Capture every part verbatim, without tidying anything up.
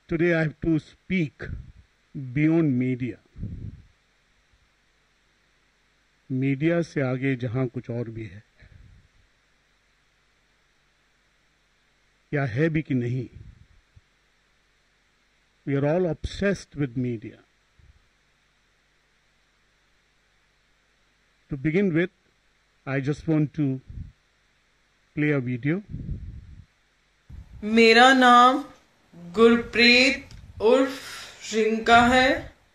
Today I have to speak beyond media. Media से आगे जहां कुछ और भी है, या है भी कि नहीं. We are all obsessed with media. To begin with, I just want to play a video. मेरा नाम गुरप्रीत उर्फ रिंका है,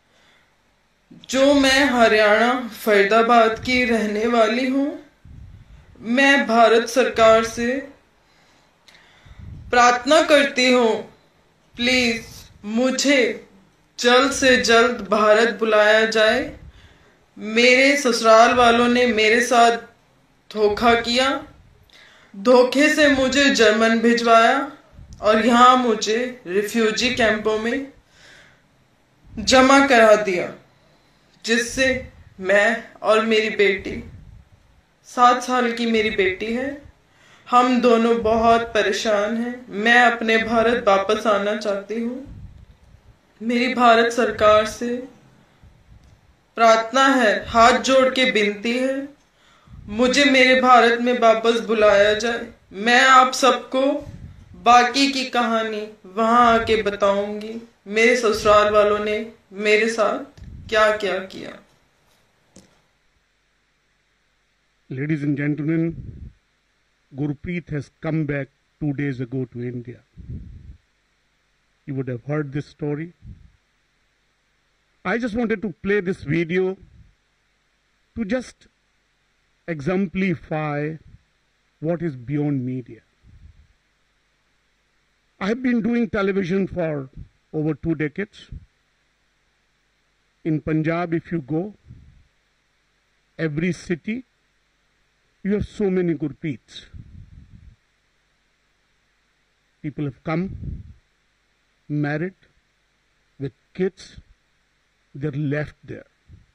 जो मैं हरियाणा फरीदाबाद की रहने वाली हूँ. मैं भारत सरकार से प्रार्थना करती हूँ, प्लीज मुझे जल्द से जल्द भारत बुलाया जाए. मेरे ससुराल वालों ने मेरे साथ धोखा किया, धोखे से मुझे जर्मन भिजवाया और यहाँ मुझे रिफ्यूजी कैंपों में जमा करा दिया, जिससे मैं और मेरी बेटी, सात साल की मेरी बेटी है, हम दोनों बहुत परेशान हैं. मैं अपने भारत वापस आना चाहती हूँ. मेरी भारत सरकार से प्रार्थना है, हाथ जोड़ के विनती है, मुझे मेरे भारत में वापस बुलाया जाए. मैं आप सबको बाकी की कहानी वहां आके बताऊंगी, मेरे ससुराल वालों ने मेरे साथ क्या क्या किया. Ladies and gentlemen, Gurpreet has come back two days ago to India. You would have heard this story. I just wanted to play this video to just exemplify what is beyond media. I have been doing television for over two decades. In Punjab, if you go, every city, you have so many Gurpreets. People have come, married, with kids, they're left there.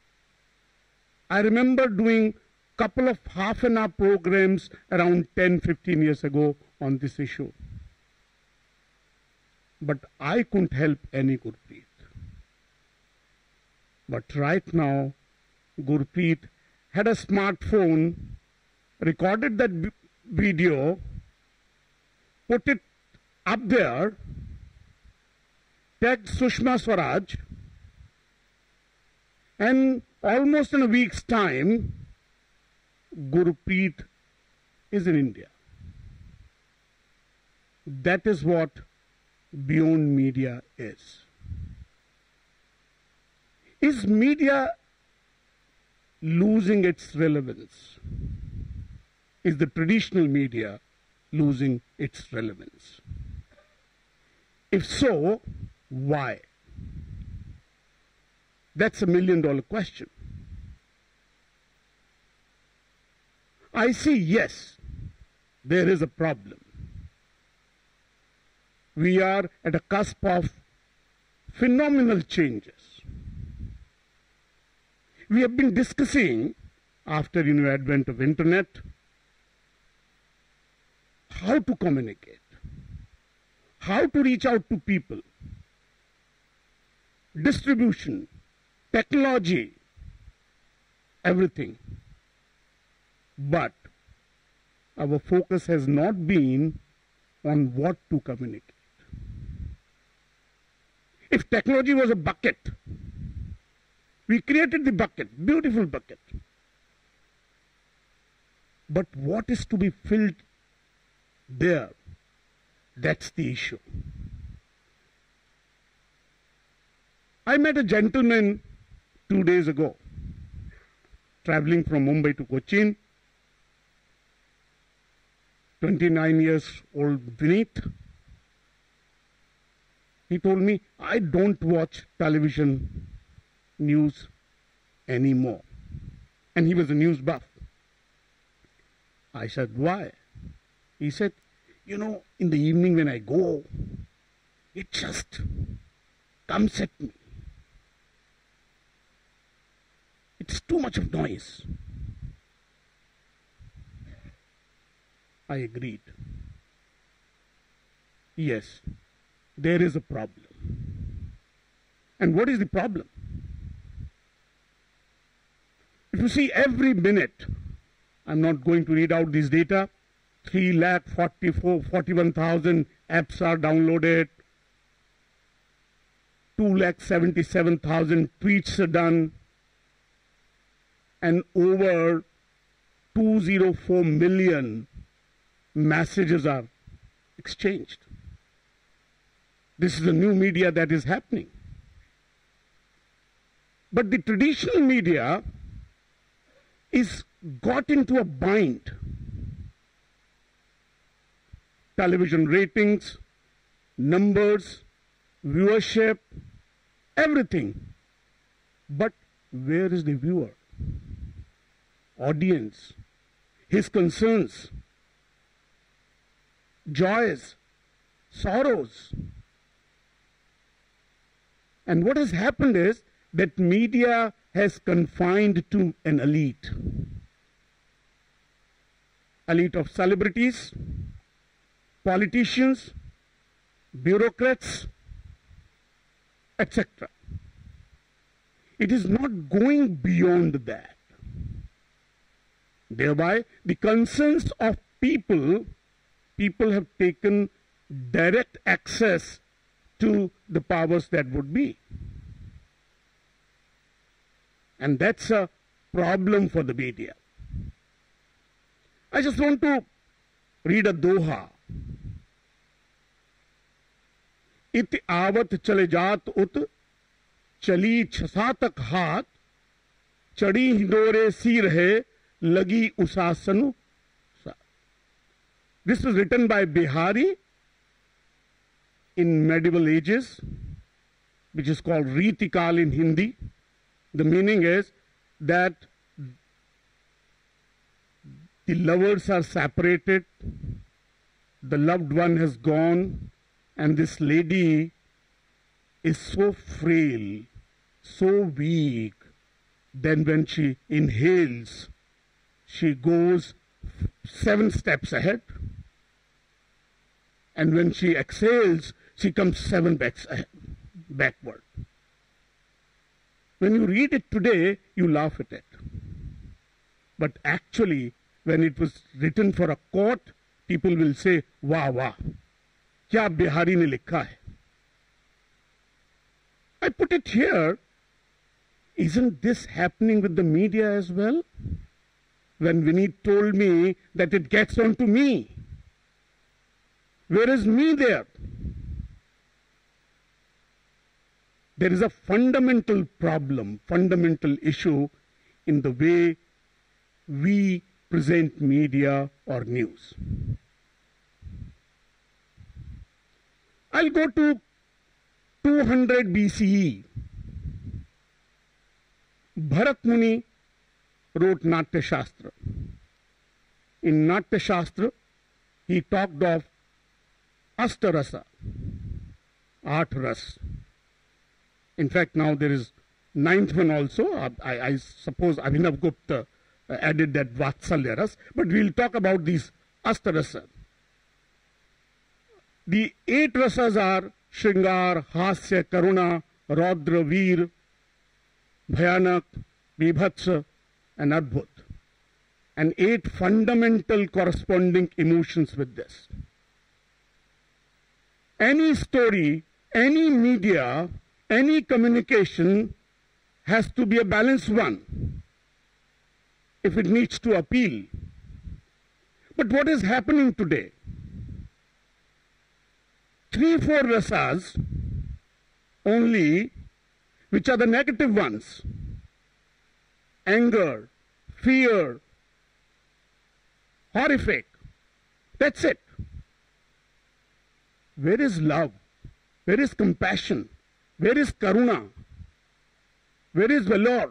I remember doing couple of half an hour programs around ten, fifteen years ago on this issue. But I couldn't help any Gurpreet. But right now, Gurpreet had a smartphone, recorded that video, put it up there, tagged Sushma Swaraj, and almost in a week's time, Gurpreet is in India. That is what beyond media is. Is media losing its relevance? Is the traditional media losing its relevance? If so, why? That's a million dollar question. I see, yes, there is a problem. We are at a cusp of phenomenal changes. We have been discussing, after you know, advent of internet, how to communicate, how to reach out to people, distribution, technology, everything. But our focus has not been on what to communicate. If technology was a bucket, we created the bucket, beautiful bucket. But what is to be filled there? That's the issue. I met a gentleman two days ago, traveling from Mumbai to Cochin, twenty-nine years old Vineet. He told me, I don't watch television news anymore. And he was a news buff. I said, why? He said, you know, in the evening when I go, it just comes at me. It's too much of noise. I agreed. Yes, there is a problem. And what is the problem? If you see every minute, I'm not going to read out this data, three lakh forty-four, forty-one thousand apps are downloaded, two lakh seventy-seven thousand tweets are done, and over two hundred four million messages are exchanged. This is the new media that is happening. But the traditional media is got into a bind. Television ratings, numbers, viewership, everything. But where is the viewer? Audience, his concerns, joys, sorrows. And what has happened is that media has confined to an elite. Elite of celebrities, politicians, bureaucrats, et cetera. It is not going beyond that. Thereby, the concerns of people, people have taken direct access to the powers that would be. And that's a problem for the media. I just want to read a doha. इत आवत चले जात उत चली छसातक हाथ चढ़ी हिंदोरे सी रहे lagi usasanu. This was written by Bihari in medieval ages, which is called Ritikal in Hindi. The meaning is that the lovers are separated, the loved one has gone, and this lady is so frail, so weak, then when she inhales, she goes seven steps ahead, and when she exhales, she comes seven backs ahead, backward. When you read it today, you laugh at it. But actually, when it was written for a court, people will say, "Wah wah, kya Bihari ne likha hai?" I put it here, isn't this happening with the media as well? When Vineet told me that it gets on to me, where is me there? There is a fundamental problem, fundamental issue in the way we present media or news. I'll go to two hundred B C E. Bharat Muni wrote Natya Shastra. In Natya Shastra, he talked of Astarasa, Eight Ras. In fact, now there is ninth one also. I, I suppose Abhinav Gupta added that Vatsalya Ras, but we'll talk about these Astarasa. The eight rasas are Shringar, Hasya, Karuna, Raudra, Veer, Bhayanak, Bibhatsa, and Adbhut. And eight fundamental corresponding emotions with this. Any story, any media, any communication has to be a balanced one if it needs to appeal. But what is happening today? Three, four rasas only, which are the negative ones. Anger, fear, horrific. That's it. Where is love? Where is compassion? Where is karuna? Where is valor?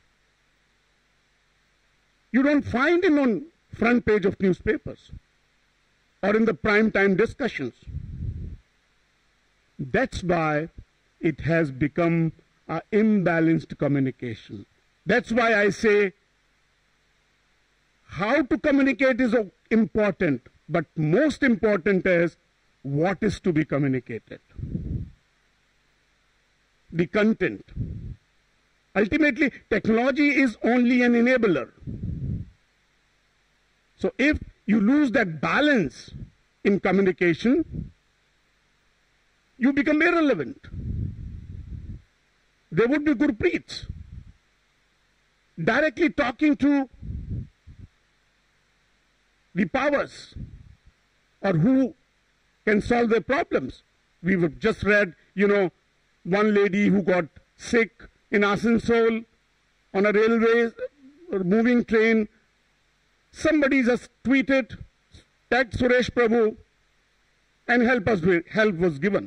You don't find it on front page of newspapers or in the prime time discussions. That's why it has become an imbalanced communication. That's why I say how to communicate is important, but most important is what is to be communicated. the content. Ultimately, technology is only an enabler. So if you lose that balance in communication, you become irrelevant. There would be Gurpreets directly talking to the powers or who can solve their problems. We've just read, you know, one lady who got sick in Asansol on a railway or moving train. Somebody just tweeted, tag Suresh Prabhu, and help us with, help was given.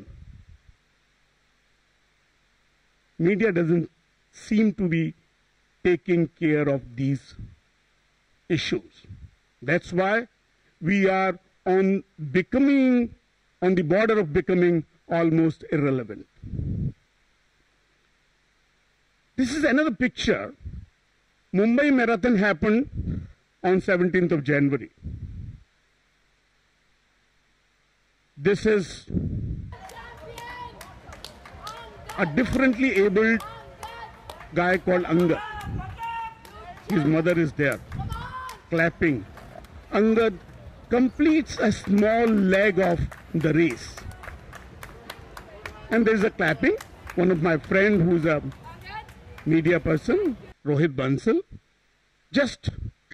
Media doesn't seem to be taking care of these issues. That's why we are on becoming, on the border of becoming almost irrelevant. This is another picture. Mumbai Marathon happened on seventeenth of January. This is a differently abled guy called Angad. His mother is there, clapping. Angad completes a small leg of the race. And there is a clapping. One of my friends who's a media person, Rohit Bansal, just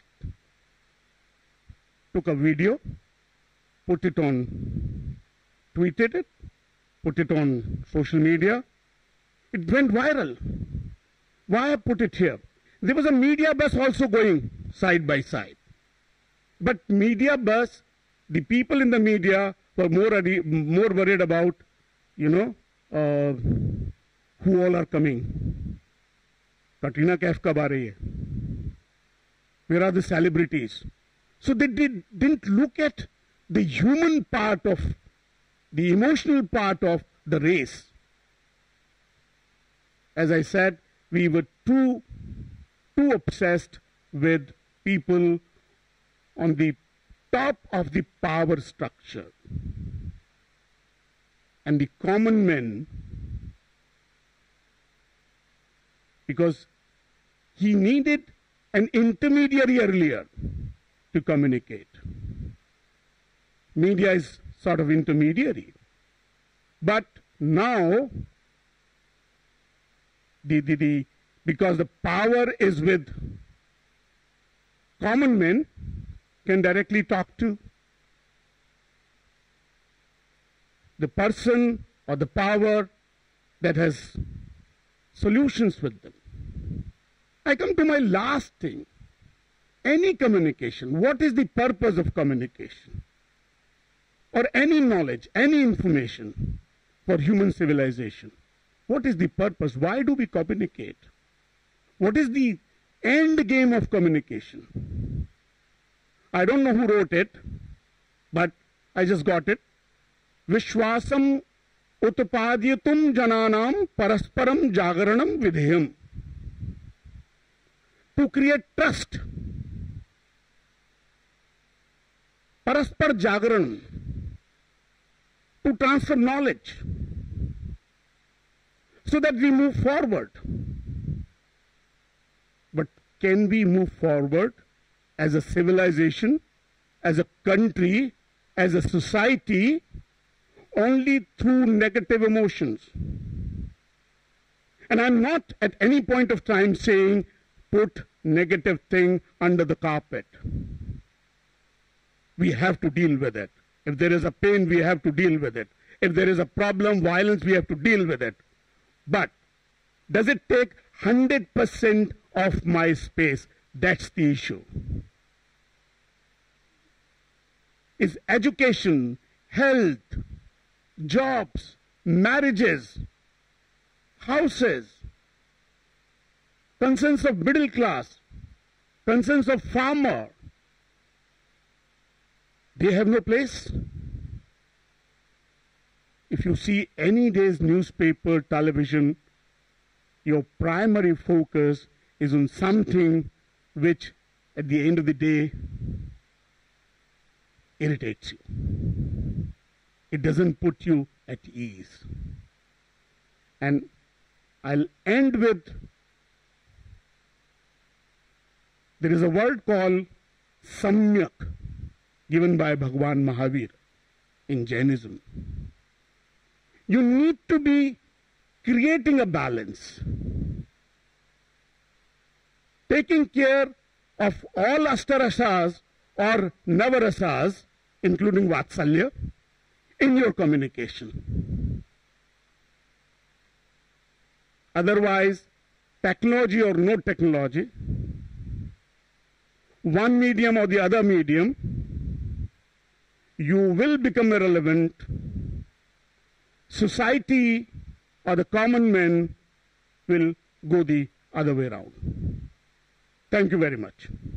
took a video, put it on, tweeted it, put it on social media. It went viral. Why I put it here? There was a media bus also going side by side. But media bus, the people in the media were more, more worried about, you know, uh, who all are coming. Katrina Kaif kab aa rahi hai? Where are the celebrities? So they did, didn't look at the human part of, the emotional part of the race. As I said, we were too, too obsessed with people on the top of the power structure. And the common men, because he needed an intermediary earlier to communicate. Media is sort of intermediary. But now, the, the, the, because the power is with common men, can directly talk to the person or the power that has solutions with them. I come to my last thing. Any communication, what is the purpose of communication? Or any knowledge, any information for human civilization. What is the purpose? Why do we communicate? What is the end game of communication? I don't know who wrote it, but I just got it. Vishwasam utpadyatum jananam parasparam jagaranam vidheyam. To create trust. Paraspar jagaran. To transfer knowledge. So that we move forward. But can we move forward as a civilization, as a country, as a society, only through negative emotions? And I'm not at any point of time saying put negative thing under the carpet. We have to deal with it. If there is a pain, we have to deal with it. If there is a problem, violence, we have to deal with it. But does it take one hundred percent of my space? That's the issue. Is education, health, jobs, marriages, houses, concerns of middle class, concerns of farmer, they have no place? If you see any day's newspaper, television, your primary focus is on something which at the end of the day irritates you. It doesn't put you at ease. And I'll end with, there is a word called samyak given by Bhagwan Mahavir in Jainism. You need to be creating a balance, taking care of all ashtarasas or navarasas, including vatsalya, in your communication. Otherwise, technology or no technology, one medium or the other medium, you will become irrelevant. Society or the common man will go the other way around. Thank you very much.